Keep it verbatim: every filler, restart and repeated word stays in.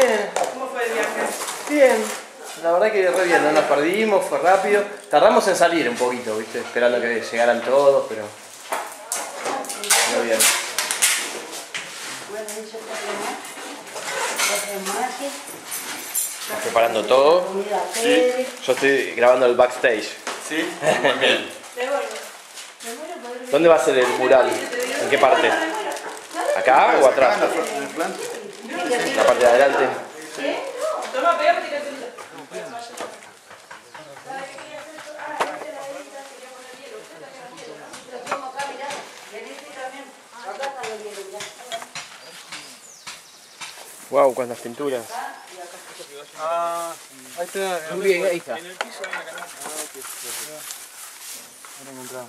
Bien. ¿Cómo fue el viaje? Bien. La verdad que re bien, no nos perdimos, fue rápido. Tardamos en salir un poquito, ¿viste? Esperando que llegaran todos, pero... Pero bien. Estamos preparando todo. Sí. Yo estoy grabando el backstage. Sí, muy bien. ¿Dónde va a ser el mural? ¿En qué parte? ¿Acá o atrás? Acá, en la planta. La parte de adelante. Toma, pegame y tírate. Wow, cuántas pinturas. Ah, ahí está. Muy bien, ahí está. En el piso hay una canasta. Ah, ok. Ahora encontramos.